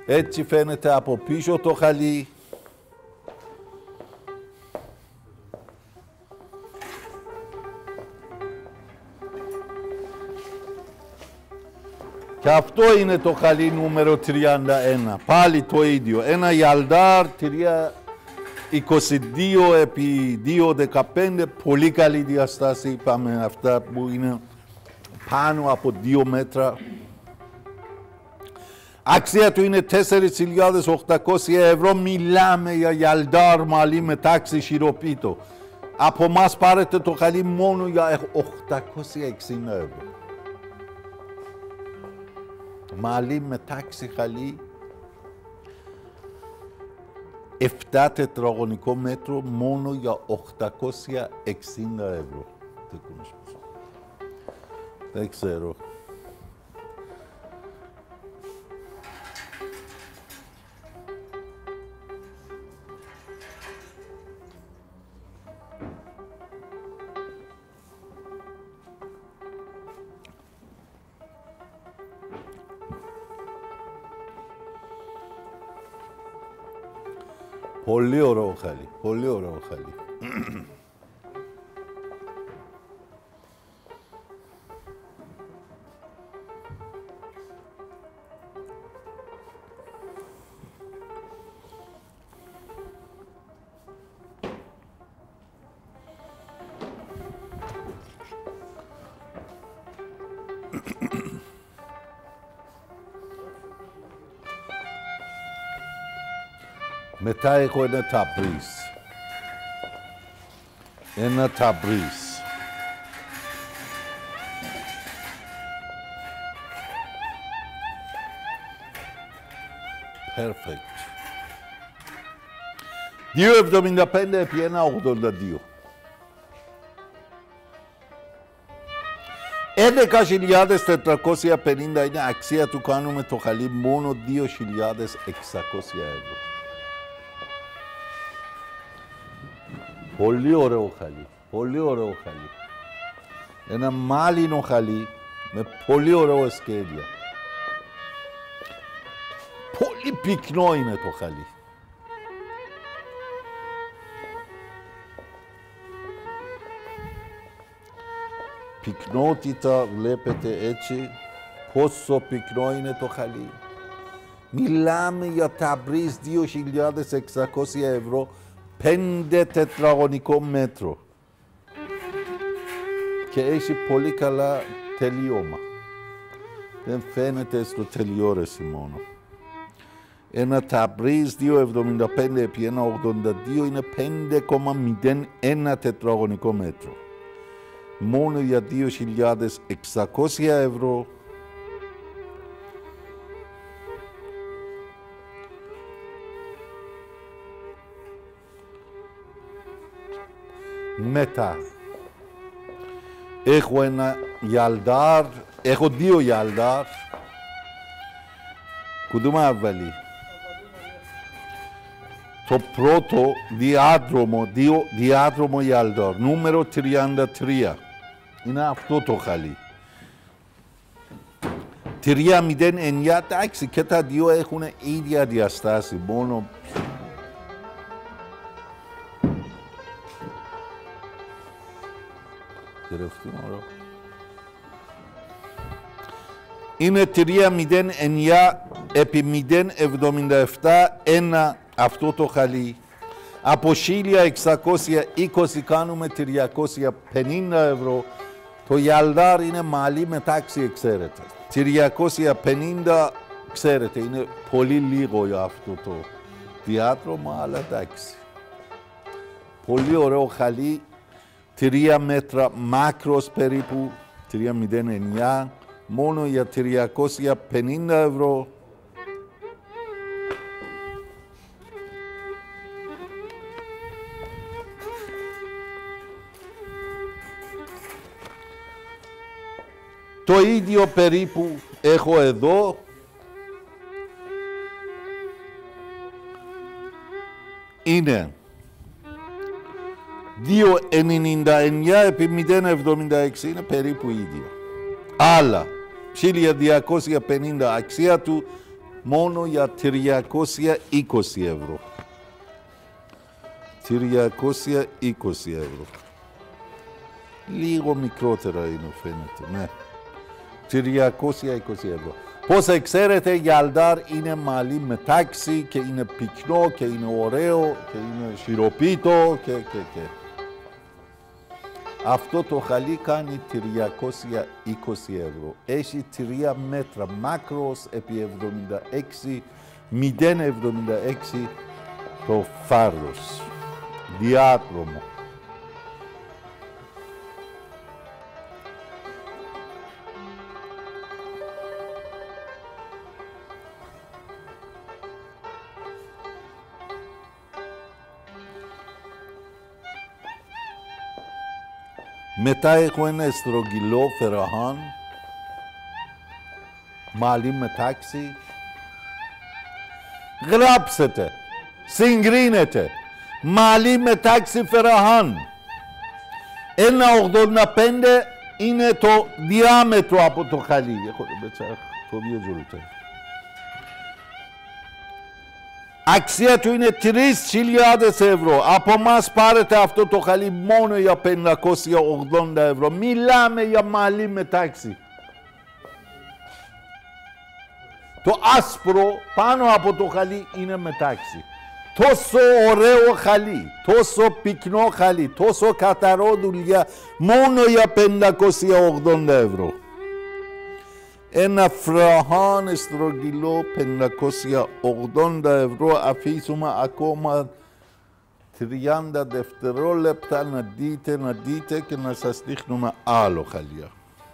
Έτσι φαίνεται από πίσω το χαλί. Και αυτό είναι το χαλί νούμερο 31. Πάλι το ίδιο. Ένα Γιαλντάρ 22 επί 2,15. Πολύ καλή διαστάση. Είπαμε αυτά που είναι πάνω από 2 μέτρα. Αξία του είναι 4.800 ευρώ. Μιλάμε για Γιαλντάρ μαλλί με τάξη χειροποίητο. Από μας πάρετε το χαλί μόνο για 860 ευρώ. Μαλλί με τάξη χαλί, 7 τετραγωνικό μέτρο μόνο για 860 ευρώ. Δεν ξέρω. Πολύ ωραίο χαλί, πολύ ωραίο χαλί. Μετά έχω ένα ταμπρίζ. Ένα ταμπρίζ. Perfect. 2,75 επί 1,82. 11.450 είναι αξία του, κάνουμε το χαλί μόνο 2.600 ευρώ. Πολύ ωραίο χαλί, πολύ ωραίο χαλί. Ένα μάλινο χαλί με πολύ ωραίο σχέδια. Πολύ πυκνό είναι το χαλί. Πυκνότητα βλέπετε έτσι, πόσο πυκνό είναι το χαλί. Μιλάμε για ταμπρίζ 2.600 ευρώ, 5 τετραγωνικό μέτρο. Και έχει πολύ καλά τελείωμα. Δεν φαίνεται στο τελειόρεση μόνο. Ένα ταμπρίζ 2,75 επί 1,82 είναι 5,01 τετραγωνικό μέτρο. Μόνο για 2.600 ευρώ. Μετά έχω ένα Γιαλντάρ, έχω δύο Γιαλντάρ. Κουδούμε αβαλί. Το πρώτο διάδρομο Γιαλντάρ, νούμερο 33. Είναι αυτό το χαλί. 309, εντάξει, και τα δύο έχουν ίδια διαστάση, μόνο... Είναι 309 επί 0,77 ένα αυτό το χαλί. Από 1.620 κάνουμε 350 ευρώ. Το Γιαλντάρ είναι μαλλί με τάξη, ξέρετε. 350, ξέρετε, είναι πολύ λίγο για αυτό το διάδρομο, αλλά εντάξει. Πολύ ωραίο χαλί, 3 μέτρα μάκρος περίπου, 309, μόνο για 350 ευρώ. Το ίδιο περίπου έχω εδώ. Είναι 2,99 επί 0,76, είναι περίπου ίδιο. Αλλά 1.250 αξία του, μόνο για 320 ευρώ. 320 ευρώ. Λίγο μικρότερα είναι φαίνεται, ναι. 320 ευρώ. Πώς ξέρετε, γυαλδάρ είναι μαλλί με τάξη και είναι πυκνό και είναι ωραίο και είναι σιροπίτο και. Αυτό το χαλί κάνει 320 ευρώ. Έχει 3 μέτρα μάκρος επί 76, 0,76 το φάρδος. Διάδρομο. Μετά έχω ένα στρογγυλό φεραχάν, μαλλί με τάξη. Γράψετε, συγκρίνετε, μαλλί με τάξη φεραχάν. 1,85 είναι το διάμετρο από το χαλί. Αξία του είναι 3.000 ευρώ. Από εμάς πάρετε αυτό το χαλί μόνο για 580 ευρώ. Μιλάμε για μαλλί με τάξη. Το άσπρο πάνω από το χαλί είναι με τάξη. Τόσο ωραίο χαλί, τόσο πυκνό χαλί, τόσο καθαρό δουλειά, μόνο για 580 ευρώ. Ένα φραχάν στρογγυλό 580 ευρώ. Αφήσουμε ακόμα 30 δευτερόλεπτα να δείτε και να σας δείχνουμε άλλο χαλιά.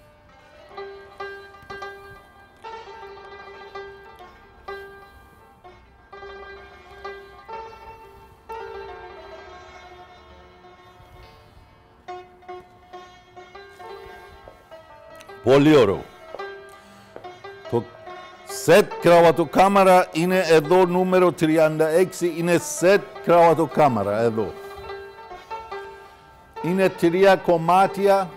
Πολύ ωραίο. Το σετ κραβατοκάμαρα είναι εδώ νούμερο 36, είναι σετ κραβατοκάμαρα εδώ. Είναι 3 κομμάτια,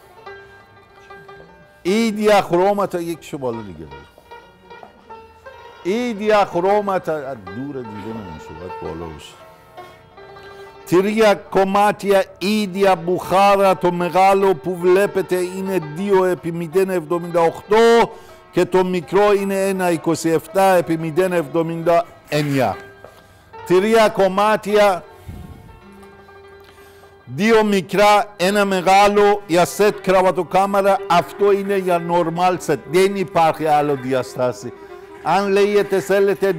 ίδια χρώματα, ίδια χρώματα, 3 κομμάτια ίδια μπουχάρα, το μεγάλο που βλέπετε είναι 2 επί 0,78 και το μικρό είναι 1,27 επί 0,79. 3 κομμάτια, 2 μικρά, 1 μεγάλο για σετ κραβατοκάμαρα. Αυτό είναι για normal set, δεν υπάρχει άλλο διαστάση. Αν λέγεται θέλετε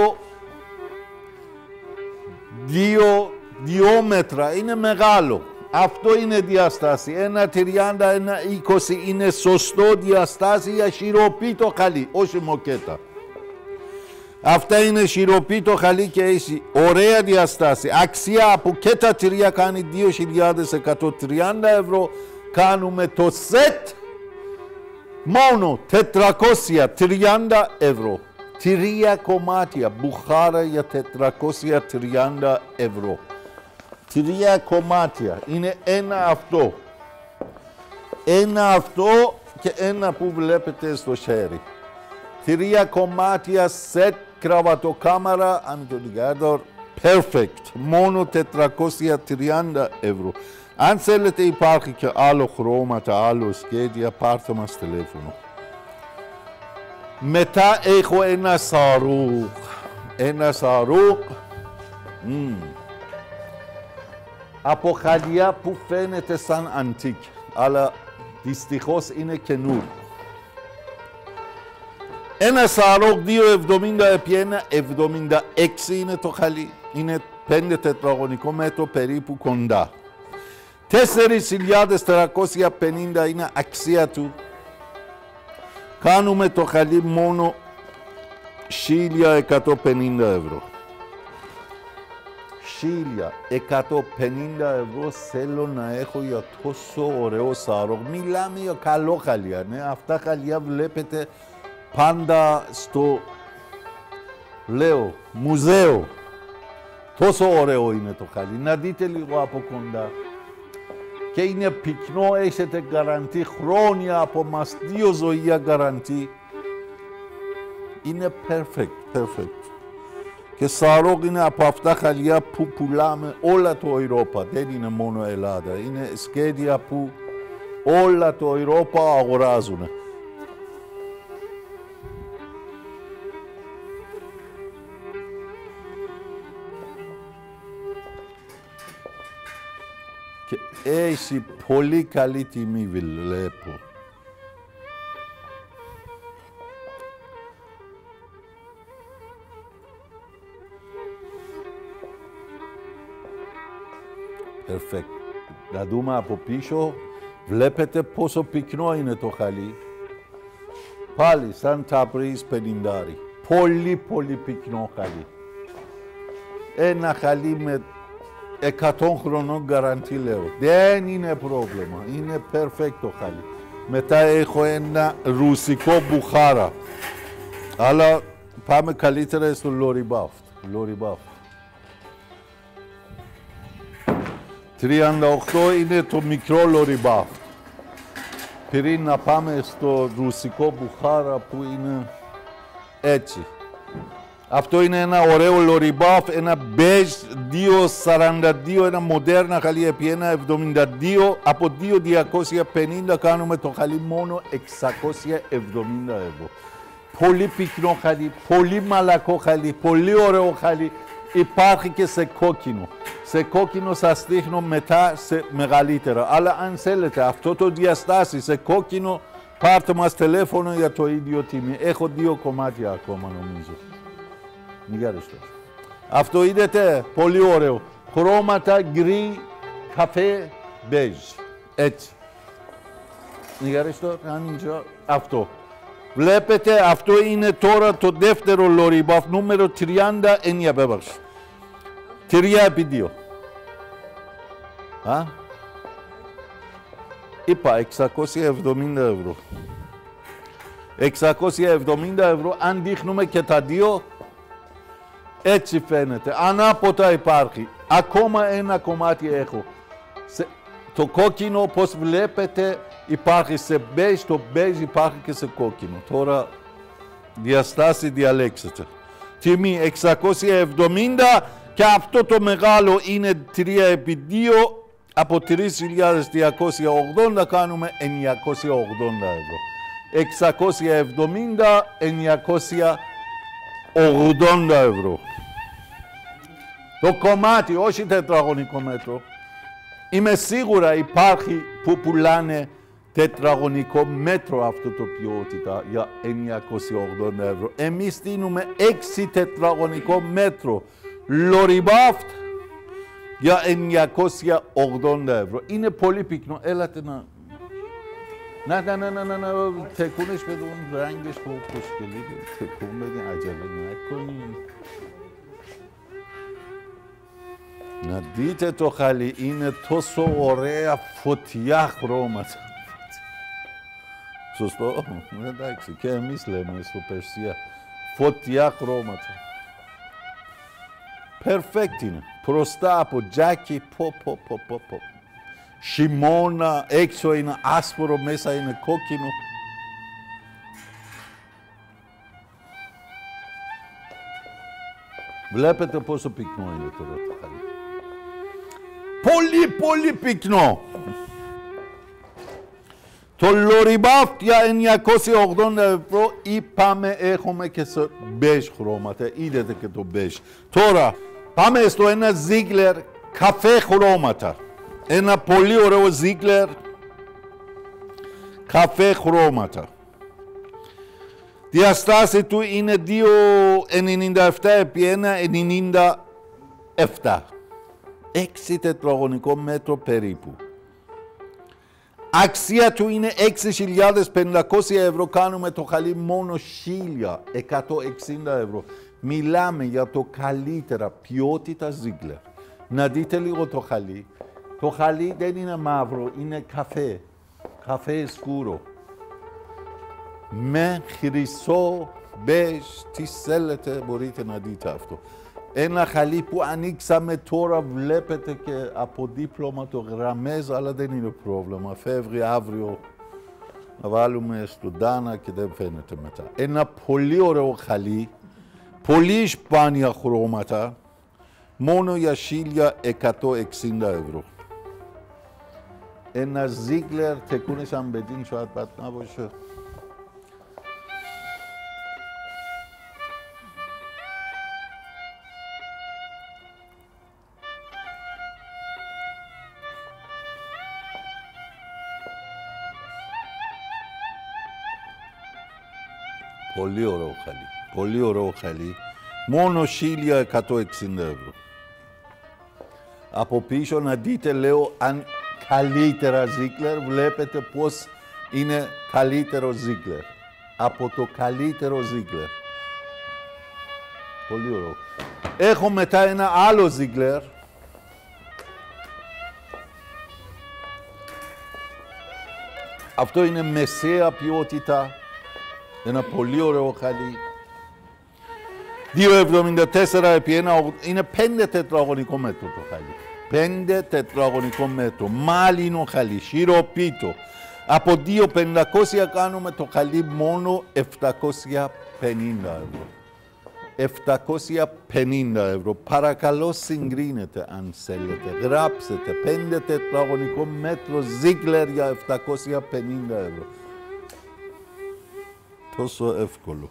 2 μέτρα, είναι μεγάλο. Αυτό είναι διαστάση. 1,30, 1,20 είναι σωστό διαστάση για σιροπίτο χαλί, όχι μοκέτα. Αυτά είναι σιροπίτο χαλί και έχει ωραία διαστάση. Αξία από και τα 3 κάνει 2.130 ευρώ. Κάνουμε το σετ μόνο 430 ευρώ. 3 κομμάτια μπουχάρα για 430 ευρώ. 3 κομμάτια. Είναι ένα αυτό. Ένα αυτό και ένα που βλέπετε στο χέρι. 3 κομμάτια σετ κραβατοκάμαρα, αντιλιγκάδορ, perfect. Μόνο 430 ευρώ. Αν θέλετε υπάρχει και άλλο χρώματα, άλλο σχέδια, πάρτε μας τηλέφωνο. Μετά έχω ένα σαρούχ. Ένα σαρούχ. Από χαλιά που φαίνεται σαν αντίκ, αλλά δυστυχώς είναι καινούριο. Ένα σαρούχ 2,70 επί 1,76 είναι το χαλί. Είναι 5 τετραγωνικό μέτρο περίπου κοντά. 4.450 είναι αξία του. Κάνουμε το χαλί μόνο 1.150 ευρώ. 1.150 ευρώ θέλω να έχω για τόσο ωραίο σαρούχ. Μιλάμε για καλό χαλιά, ναι. Αυτά χαλιά βλέπετε πάντα στο, μουζέο. Τόσο ωραίο είναι το χαλί. Να δείτε λίγο από κοντά. Και είναι πυκνό, έχετε γαραντή χρόνια από μας, 2 ζωεία γαραντή. Είναι perfect. Και Σαρόγ είναι από αυτά χαλιά που πουλάμε όλα το Ευρώπα. Δεν είναι μόνο Ελλάδα. Είναι σχέδια που όλα το Ευρώπα αγοράζουν. Και έχει πολύ καλή τιμή, βλέπω. Perfect. Να δούμε από πίσω, βλέπετε πόσο πυκνό είναι το χαλί. Πάλι σαν Ταμπρίζ 50. Πολύ πυκνό χαλί. Ένα χαλί με 100 χρονών γκαραντί λέω. Δεν είναι πρόβλημα. Είναι perfect το χαλί. Μετά έχω ένα ρουσικό μπουχάρα. Αλλά πάμε καλύτερα στο Λοριμπάφτ. 38 είναι το μικρό Λοριμπάφτ. Πριν να πάμε στο ρουσικό μπουχάρα που είναι έτσι. Αυτό είναι ένα ωραίο Λοριμπάφ, ένα beige 242, ένα μοντέρνα χαλί επί 1,72. Από 2.250 κάνουμε το χαλί μόνο 670 ευρώ. Πολύ πυκνό χαλί, πολύ μαλακό χαλί, πολύ ωραίο χαλί. Υπάρχει και σε κόκκινο. Σε κόκκινο σας δείχνω μετά σε μεγαλύτερα. Αλλά αν θέλετε αυτό το διαστάσει σε κόκκινο, πάρτε μας τηλέφωνο για το ίδιο τιμή. Έχω 2 κομμάτια ακόμα νομίζω. Αυτό είδατε, πολύ ωραίο. Χρώματα γκρι, καφέ, μπέζ. Έτσι. Αυτό. Βλέπετε, αυτό είναι τώρα το δεύτερο Λοριμπάφ, νούμερο 39 πέπαξ. 3x2. Είπα 670 ευρώ. 670 ευρώ, αν δείχνουμε και τα δύο, έτσι φαίνεται. Ανάποτα υπάρχει. Ακόμα ένα κομμάτι έχω. Το κόκκινο, όπως βλέπετε, υπάρχει σε μπέζ. Το μπέζ υπάρχει και σε κόκκινο. Τώρα, διαστάση διαλέξετε. Τιμή 670 και αυτό το μεγάλο είναι 3x2. Από 3.280 κάνουμε 980 ευρώ. 670, 980 ευρώ. Το κομμάτι, όχι τετραγωνικό μέτρο. Είμαι σίγουρα υπάρχει που πουλάνε τετραγωνικό μέτρο αυτό το ποιότητα για 980 ευρώ. Εμείς δίνουμε 6 τετραγωνικό μέτρο Λοριμπάφτ για 980 ευρώ. Είναι πολύ πυκνό. Έλατε να... Να, τεκούνες παιδούν ράγγες που σκελίδι. Τεκούν παιδούν աջαλέ να έκονει. Να δείτε το χαλί, είναι τόσο ωραία φωτιά χρώματα. Σωστό, εντάξει, και εμείς λέμε στο Περσία. Φωτιά χρώματα. Perfect είναι. Μπροστά από τζάκι, πω. Χειμώνα, έξω είναι άσπρο, μέσα είναι κόκκινο. Βλέπετε πόσο πυκνό είναι τώρα το χαλί. Πολύ πυκνό. Το Λοριμπάφτ για 980 ευρώ είπαμε έχουμε και σε μπέζ χρώματα. Είδατε και το μπέζ. Τώρα πάμε στο ένα Ziegler καφέ χρώματα. Ένα πολύ ωραίο Ziegler καφέ χρώματα. Διαστάση του είναι 2,97 επί 1,97. 6 τετραγωνικό μέτρο περίπου. Αξία του είναι 6.500 ευρώ. Κάνουμε το χαλί μόνο 1.160 ευρώ. Μιλάμε για το καλύτερα ποιότητα Ziegler. Να δείτε λίγο το χαλί. Το χαλί δεν είναι μαύρο, είναι καφέ. Καφέ σκούρο. Με χρυσό, μπέζ, τι θέλετε μπορείτε να δείτε αυτό. Ένα χαλί που ανοίξαμε τώρα, βλέπετε και από δίπλωμα το γραμμές, αλλά δεν είναι πρόβλημα. Φεύγει αύριο Να βάλουμε στον τάνα και δεν φαίνεται μετά. Ένα πολύ ωραίο χαλί, πολύ σπάνια χρώματα, μόνο για 1.160 ευρώ. Ένα Ziegler τεκούνισαν bedin şuat batna başı. Πολύ ωραίο χαλί. Πολύ ωραίο χαλί. Μόνο 1.160 ευρώ. Από πίσω να δείτε, λέω, αν καλύτερα Ziegler, βλέπετε πώς είναι καλύτερο Ziegler. Από το καλύτερο Ziegler. Πολύ ωραίο. Έχω μετά ένα άλλο Ziegler. Αυτό είναι μεσαία ποιότητα. Ένα πολύ ωραίο χαλί. 2,74 επί 1, είναι 5 τετραγωνικό μέτρο το χαλί. 5 τετραγωνικό μέτρο. Μάλινο χαλί, χειροπίτο. Από 2.500 κάνουμε το χαλί μόνο 750 ευρώ. 750 ευρώ. Παρακαλώ συγκρίνετε αν θέλετε. Γράψετε 5 τετραγωνικό μέτρο Ziegler για 750 ευρώ. Τόσο εύκολο.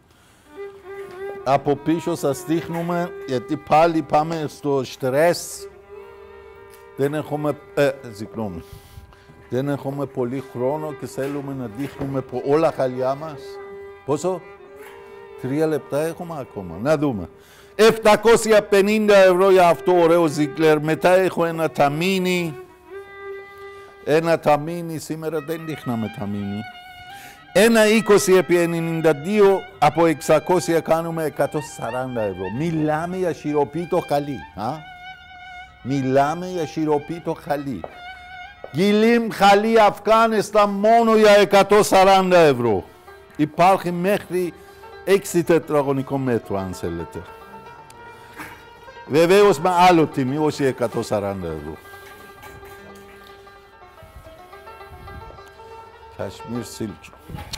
Από πίσω σας δείχνουμε, γιατί πάλι πάμε στο στρες. Δεν έχουμε, συγγνώμη. Δεν έχουμε πολύ χρόνο και θέλουμε να δείχνουμε όλα χαλιά μας. Πόσο? 3 λεπτά έχουμε ακόμα. Να δούμε. 750 ευρώ για αυτό ωραίο Ziegler. Μετά έχω ένα ταμίνι. Ένα ταμίνι, σήμερα δεν δείχναμε ταμίνι. Ένα 20 επί 92, από 600 κάνουμε 140 ευρώ. Μιλάμε για χειροπίτο χαλί. Μιλάμε για χειροπίτο χαλί. Γιλίμ χαλί Αφγάνισταν μόνο για 140 ευρώ. Υπάρχει μέχρι 6 τετραγωνικό μέτρο αν θέλετε. Βεβαίως με άλλο τιμή, όχι 140 ευρώ. Κασμίρ Silk.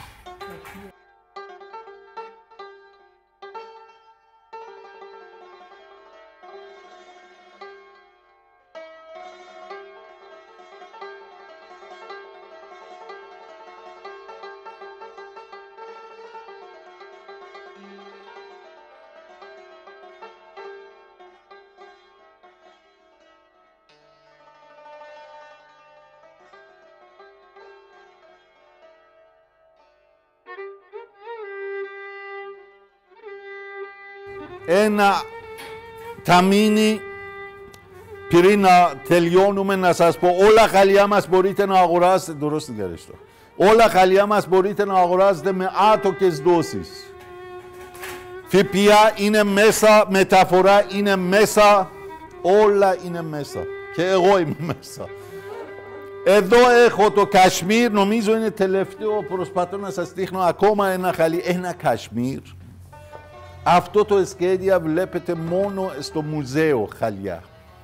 Ένα ταμίνι, πριν να τελειώνουμε να σας πω, όλα χαλιά μας μπορείτε να αγοράσετε, όλα χαλιά μας μπορείτε να αγοράσετε με άτοκες δόσεις. ΦΠΑ είναι μέσα, μεταφορά είναι μέσα, όλα είναι μέσα. Και εγώ είμαι μέσα. Εδώ έχω το Κασμίρ, νομίζω είναι τελευταίο, προσπαθώ να σας δείχνω ακόμα ένα χαλί, ένα Κασμίρ. Αυτό το σχέδιο βλέπετε μόνο στο μουζέο χαλιά.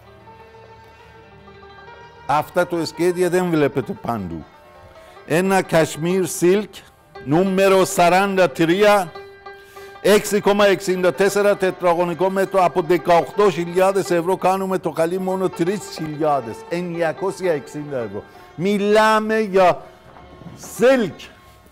Αυτά το σχέδιο δεν βλέπετε παντού. Ένα Κασμίρ Silk, νούμερο 43, 6,64 τετραγωνικό μέτρο, από 18.000 ευρώ κάνουμε το χαλί μόνο 3.960 ευρώ. Μιλάμε για Silk.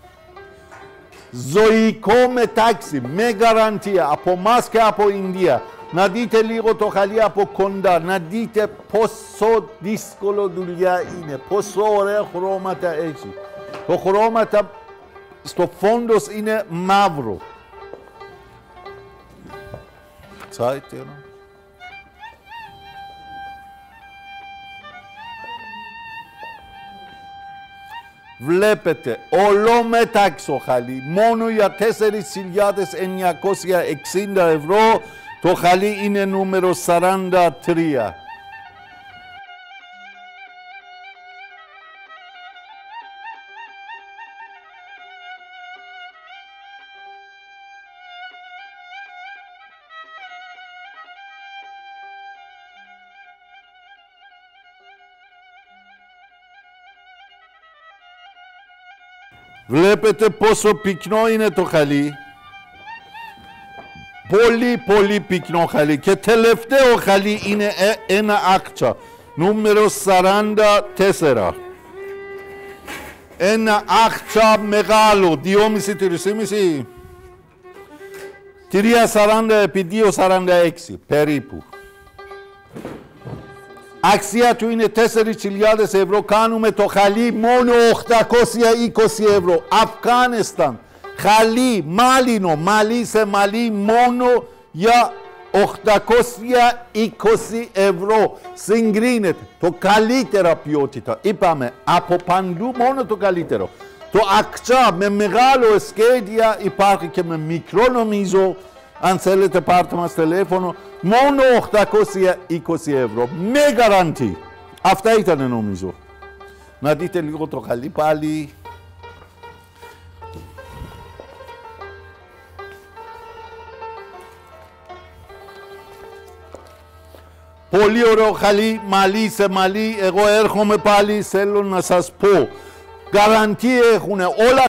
Ζωικό μετάξι, με γαραντία, από εμάς και από Ινδία. Να δείτε λίγο το χαλί από κοντά, να δείτε πόσο δύσκολο δουλειά είναι, πόσο ωραία χρώματα έχει. Το χρώματα στο φόντος είναι μαύρο. Zeit, Βλέπετε, ολόμετάξο χαλί, μόνο για 4.960 ευρώ, το χαλί είναι νούμερο 43. Βλέπετε πόσο πυκνό είναι το χαλί. Πολύ πυκνό χαλί. Και τελευταίο χαλί είναι ένα άκτσα. Νούμερο 44. Ένα άκτσα μεγάλο. 2,5-3,5. 3,40 επί 2,46 περίπου. Αξία του είναι 4.000 ευρώ. Κάνουμε το χαλί μόνο 820 ευρώ. Αφγάνισταν. Χαλί, μάλινο, μαλλί σε μαλλί μόνο για 820 ευρώ. Συγκρίνεται. Το καλύτερα ποιότητα. Είπαμε από παντού μόνο το καλύτερο. Το άκτσα με μεγάλο σχέδια υπάρχει και με μικρό νομίζω. Αν θέλετε πάρτε μας τηλέφωνο. Μόνο 820 ευρώ. Με γαραντή. Αυτά ήταν νομίζω. Να δείτε λίγο το χαλί πάλι. Πολύ ωραίο χαλί, μαλλί σε μαλλί. Εγώ έρχομαι πάλι, θέλω να σας πω. Γαραντή έχουν, όλα